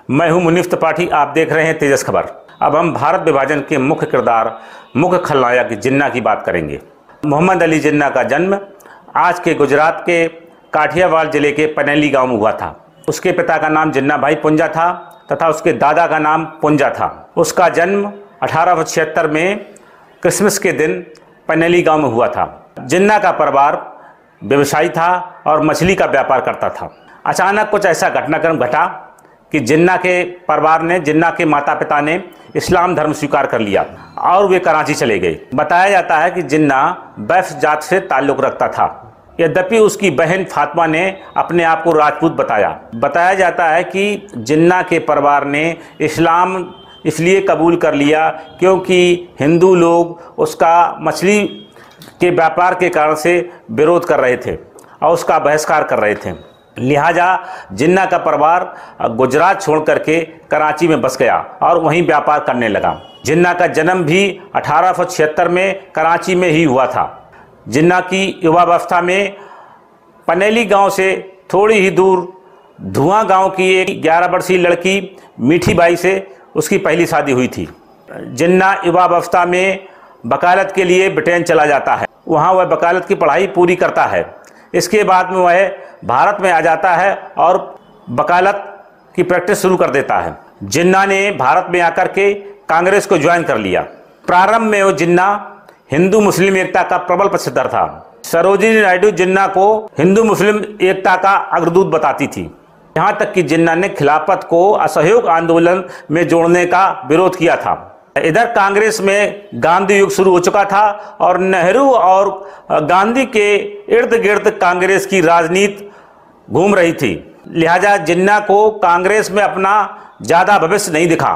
मैं हूं मुनीफ त्रिपाठी, आप देख रहे हैं तेजस खबर। अब हम भारत विभाजन के मुख्य किरदार, मुख्य खलनायक जिन्ना की बात करेंगे। मोहम्मद अली जिन्ना का जन्म आज के गुजरात के काठियावाड़ जिले के पनेली गांव में हुआ था। उसके पिता का नाम जिन्ना भाई पुंजा था तथा उसके दादा का नाम पुंजा था। उसका जन्म 1876 में क्रिसमस के दिन पनेली गांव में हुआ था। जिन्ना का परिवार व्यवसायी था और मछली का व्यापार करता था। अचानक कुछ ऐसा घटनाक्रम घटा कि जिन्ना के परिवार ने, जिन्ना के माता पिता ने इस्लाम धर्म स्वीकार कर लिया और वे कराची चले गए। बताया जाता है कि जिन्ना बैफ जात से ताल्लुक़ रखता था, यद्यपि उसकी बहन फातिमा ने अपने आप को राजपूत बताया। बताया जाता है कि जिन्ना के परिवार ने इस्लाम इसलिए कबूल कर लिया क्योंकि हिंदू लोग उसका मछली के व्यापार के कारण से विरोध कर रहे थे और उसका बहिष्कार कर रहे थे। लिहाजा जिन्ना का परिवार गुजरात छोड़ करके कराची में बस गया और वहीं व्यापार करने लगा। जिन्ना का जन्म भी 1876 में कराची में ही हुआ था। जिन्ना की युवावस्था में पनेली गांव से थोड़ी ही दूर धुआं गांव की एक 11 वर्षीय लड़की मीठी बाई से उसकी पहली शादी हुई थी। जिन्ना युवावस्था में वकालत के लिए ब्रिटेन चला जाता है। वहाँ वह वकालत की पढ़ाई पूरी करता है। इसके बाद में वह भारत में आ जाता है और वकालत की प्रैक्टिस शुरू कर देता है। जिन्ना ने भारत में आकर के कांग्रेस को ज्वाइन कर लिया। प्रारंभ में वो जिन्ना हिंदू मुस्लिम एकता का प्रबल पक्षधर था। सरोजिनी नायडू जिन्ना को हिंदू मुस्लिम एकता का अग्रदूत बताती थी। यहाँ तक कि जिन्ना ने खिलाफत को असहयोग आंदोलन में जोड़ने का विरोध किया था। इधर कांग्रेस में गांधी युग शुरू हो चुका था और नेहरू और गांधी के इर्द गिर्द कांग्रेस की राजनीति घूम रही थी। लिहाजा जिन्ना को कांग्रेस में अपना ज़्यादा भविष्य नहीं दिखा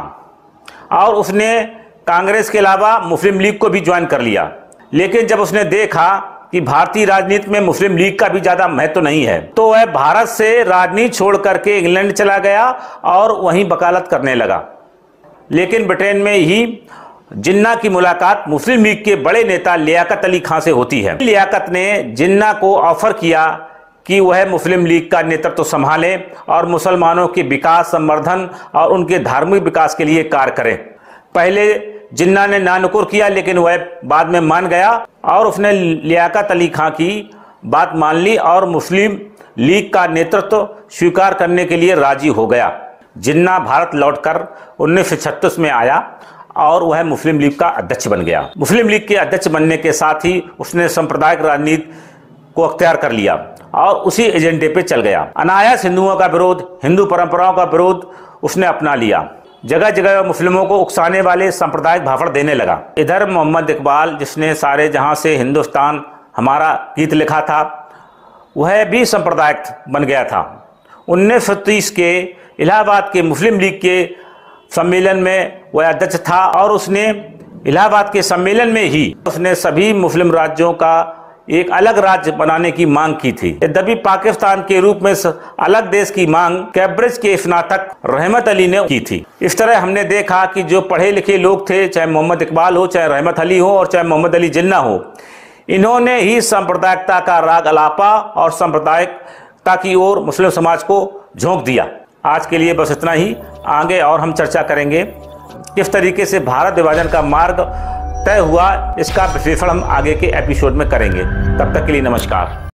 और उसने कांग्रेस के अलावा मुस्लिम लीग को भी ज्वाइन कर लिया। लेकिन जब उसने देखा कि भारतीय राजनीति में मुस्लिम लीग का भी ज़्यादा महत्व नहीं है तो वह भारत से राजनीति छोड़ करके इंग्लैंड चला गया और वहीं वकालत करने लगा। लेकिन ब्रिटेन में ही जिन्ना की मुलाकात मुस्लिम लीग के बड़े नेता लियाकत अली खां से होती है। लियाकत ने जिन्ना को ऑफर किया कि वह मुस्लिम लीग का नेतृत्व संभाले और मुसलमानों के विकास, संवर्धन और उनके धार्मिक विकास के लिए कार्य करें। पहले जिन्ना ने नानुकुर किया लेकिन वह बाद में मान गया और उसने लियाकत अली खां की बात मान ली और मुस्लिम लीग का नेतृत्व स्वीकार करने के लिए राजी हो गया। जिन्ना भारत लौटकर 1936 में आया और वह मुस्लिम लीग का अध्यक्ष बन गया। मुस्लिम लीग के अध्यक्ष बनने के साथ ही उसने सांप्रदायिक राजनीति को अख्तियार कर लिया और उसी एजेंडे पे चल गया। अनायास हिंदुओं का विरोध, हिंदू परंपराओं का विरोध उसने अपना लिया। जगह जगह मुस्लिमों को उकसाने वाले सांप्रदायिक भाषण देने लगा। इधर मोहम्मद इकबाल, जिसने सारे जहां से हिंदुस्तान हमारा गीत लिखा था, वह भी सांप्रदायिक बन गया था। 1930 के इलाहाबाद के मुस्लिम लीग के सम्मेलन में वह अध्यक्ष था और उसने इलाहाबाद के सम्मेलन में ही उसने सभी मुस्लिम राज्यों का एक अलग राज्य बनाने की मांग की थी। यद्यपि पाकिस्तान के रूप में अलग देश की मांग कैम्ब्रिज के स्नातक रहमत अली ने की थी। इस तरह हमने देखा कि जो पढ़े लिखे लोग थे, चाहे मोहम्मद इकबाल हो, चाहे रहमत अली हो और चाहे मोहम्मद अली जिन्ना हो, इन्होंने ही सांप्रदायिकता का राग अलापा और सांप्रदायिकता की ओर मुस्लिम समाज को झोंक दिया। आज के लिए बस इतना ही। आगे और हम चर्चा करेंगे किस तरीके से भारत विभाजन का मार्ग तय हुआ, इसका विश्लेषण हम आगे के एपिसोड में करेंगे। तब तक के लिए नमस्कार।